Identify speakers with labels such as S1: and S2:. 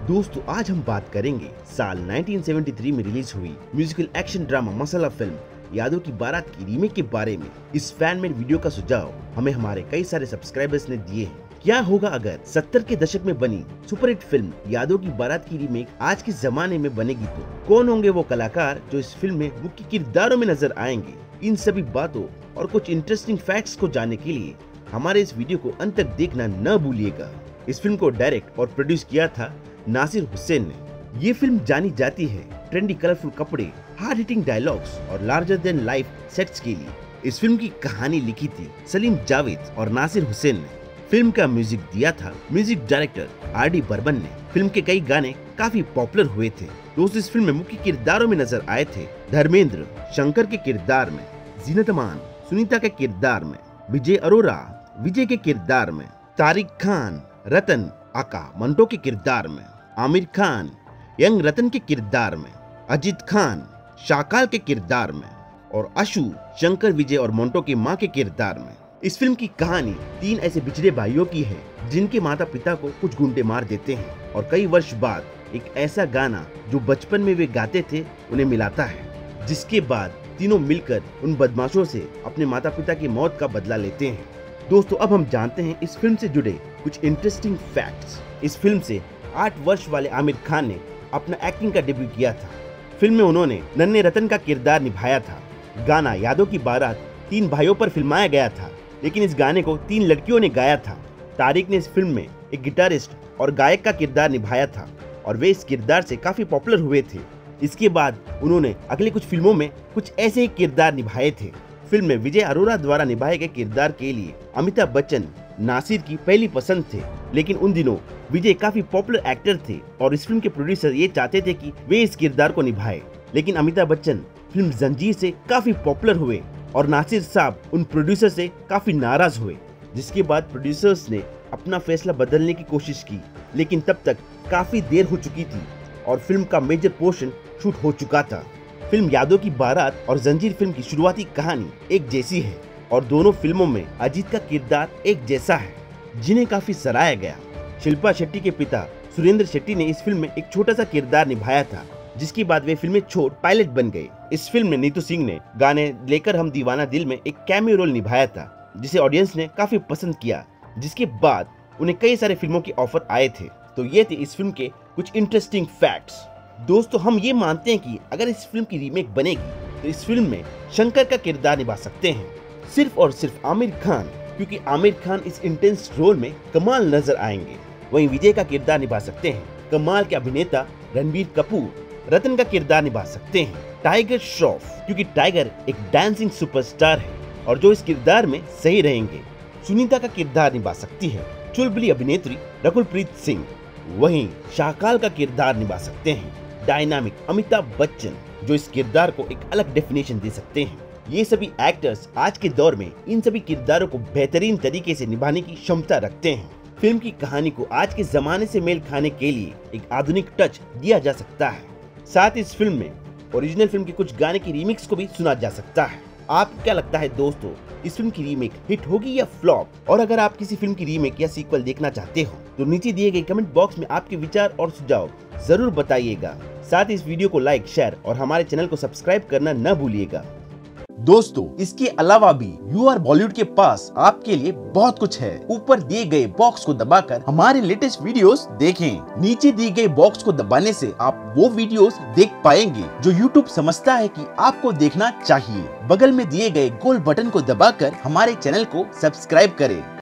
S1: दोस्तों आज हम बात करेंगे साल 1973 में रिलीज हुई musical action drama masala film Yaadon Ki बारात की रीमेक के बारे में। इस फैन मेड वीडियो का सुझाव हमें हमारे कई सारे सब्सक्राइबर्स ने दिए हैं। क्या होगा अगर 70 के दशक में बनी सुपरहिट फिल्म यादों की बारात की रीमेक आज के जमाने में बनेगी तो कौन होंगे वो कलाकार जो इस फिल्म में मुख्य किरदारों में नजर आएंगे। इन सभी बातों और कुछ इंटरेस्टिंग फैक्ट्स को जानने के लिए हमारे इस वीडियो को अंत तक देखना न भूलिएगा। इस फिल्म को डायरेक्ट और प्रोड्यूस किया था नासिर हुसैन ने। ये फिल्म जानी जाती है ट्रेंडी कलरफुल कपड़े, हार्ड हिटिंग डायलॉग्स और लार्जर देन लाइफ सेट्स के लिए। इस फिल्म की कहानी लिखी थी सलीम जावेद और नासिर हुसैन ने। फिल्म का म्यूजिक दिया था म्यूजिक डायरेक्टर RD बर्मन ने। फिल्म के कई गाने काफी पॉपुलर हुए थे। दोस्तों इस फिल्म में मुख्य किरदारों में नजर आए थे धर्मेंद्र शंकर के किरदार में, जीनत अमान सुनीता के किरदार में, विजय अरोरा विजय के किरदार में, तारिक खान रतन आका मंटो के किरदार में, आमिर खान यंग रतन के किरदार में, अजीत खान शाकाल के किरदार में और अशु शंकर विजय और मोंटो की मां के किरदार में। इस फिल्म की कहानी 3 ऐसे बिछड़े भाइयों की है जिनके माता पिता को कुछ गुंडे मार देते हैं और कई वर्ष बाद एक ऐसा गाना जो बचपन में वे गाते थे उन्हें मिलाता है, जिसके बाद तीनों मिलकर उन बदमाशों से अपने माता पिता की मौत का बदला लेते हैं। दोस्तों अब हम जानते हैं इस फिल्म से जुड़े कुछ इंटरेस्टिंग फैक्ट्स। इस फिल्म से 8 वर्ष वाले आमिर खान ने अपना एक्टिंग का डेब्यू किया था। फिल्म में उन्होंने नन्हे रतन का किरदार निभाया था। गाना यादों की बारात 3 भाइयों पर फिल्माया गया था, लेकिन इस गाने को 3 लड़कियों ने गाया था। तारिक ने इस फिल्म में एक गिटारिस्ट और गायक का किरदार निभाया था और वे इस किरदार से काफी पॉपुलर हुए थे। इसके बाद उन्होंने अगली कुछ फिल्मों में कुछ ऐसे ही किरदार निभाए थे। फिल्म में विजय अरोरा द्वारा निभाए गए किरदार के लिए अमिताभ बच्चन नासिर की पहली पसंद थे, लेकिन उन दिनों विजय काफी पॉपुलर एक्टर थे और इस फिल्म के प्रोड्यूसर ये चाहते थे कि वे इस किरदार को निभाए, लेकिन अमिताभ बच्चन फिल्म जंजीर से काफी पॉपुलर हुए और नासिर साहब उन प्रोड्यूसर से काफी नाराज हुए, जिसके बाद प्रोड्यूसर्स ने अपना फैसला बदलने की कोशिश की, लेकिन तब तक काफी देर हो चुकी थी और फिल्म का मेजर पोर्शन शूट हो चुका था। फिल्म यादों की बारात और जंजीर फिल्म की शुरुआती कहानी एक जैसी है और दोनों फिल्मों में अजीत का किरदार एक जैसा है, जिन्हें काफी सराहा गया। शिल्पा शेट्टी के पिता सुरेंद्र शेट्टी ने इस फिल्म में एक छोटा सा किरदार निभाया था, जिसके बाद वे फिल्म में छोट पायलट बन गए। इस फिल्म में नीतू सिंह ने गाने लेकर हम दीवाना दिल में एक कैमियो रोल निभाया था, जिसे ऑडियंस ने काफी पसंद किया, जिसके बाद उन्हें कई सारे फिल्मों के ऑफर आए थे। तो ये थे इस फिल्म के कुछ इंटरेस्टिंग फैक्ट्स। दोस्तों हम ये मानते हैं कि अगर इस फिल्म की रीमेक बनेगी तो इस फिल्म में शंकर का किरदार निभा सकते हैं सिर्फ और सिर्फ आमिर खान, क्योंकि आमिर खान इस इंटेंस रोल में कमाल नजर आएंगे। वहीं विजय का किरदार निभा सकते हैं कमाल के अभिनेता रणबीर कपूर। रतन का किरदार निभा सकते हैं टाइगर श्रॉफ, क्योंकि टाइगर एक डांसिंग सुपरस्टार है और जो इस किरदार में सही रहेंगे। सुनीता का किरदार निभा सकती है चुलबुली अभिनेत्री रकुलप्रीत सिंह। वहीं शाकाल का किरदार निभा सकते हैं डायनामिक अमिताभ बच्चन, जो इस किरदार को एक अलग डेफिनेशन दे सकते हैं। ये सभी एक्टर्स आज के दौर में इन सभी किरदारों को बेहतरीन तरीके से निभाने की क्षमता रखते हैं। फिल्म की कहानी को आज के जमाने से मेल खाने के लिए एक आधुनिक टच दिया जा सकता है। साथ ही इस फिल्म में ओरिजिनल फिल्म के कुछ गाने की रीमिक्स को भी सुना जा सकता है। आपको क्या लगता है दोस्तों, इस फिल्म की रीमेक हिट होगी या फ्लॉप? और अगर आप किसी फिल्म की रीमेक या सीक्वल देखना चाहते हो तो नीचे दिए गए कमेंट बॉक्स में आपके विचार और सुझाव जरूर बताइएगा। साथ ही इस वीडियो को लाइक, शेयर और हमारे चैनल को सब्सक्राइब करना न भूलिएगा। दोस्तों इसके अलावा भी UR बॉलीवुड के पास आपके लिए बहुत कुछ है। ऊपर दिए गए बॉक्स को दबाकर हमारे लेटेस्ट वीडियोस देखें। नीचे दिए गए बॉक्स को दबाने से आप वो वीडियोस देख पाएंगे जो YouTube समझता है कि आपको देखना चाहिए। बगल में दिए गए गोल बटन को दबाकर हमारे चैनल को सब्सक्राइब करें।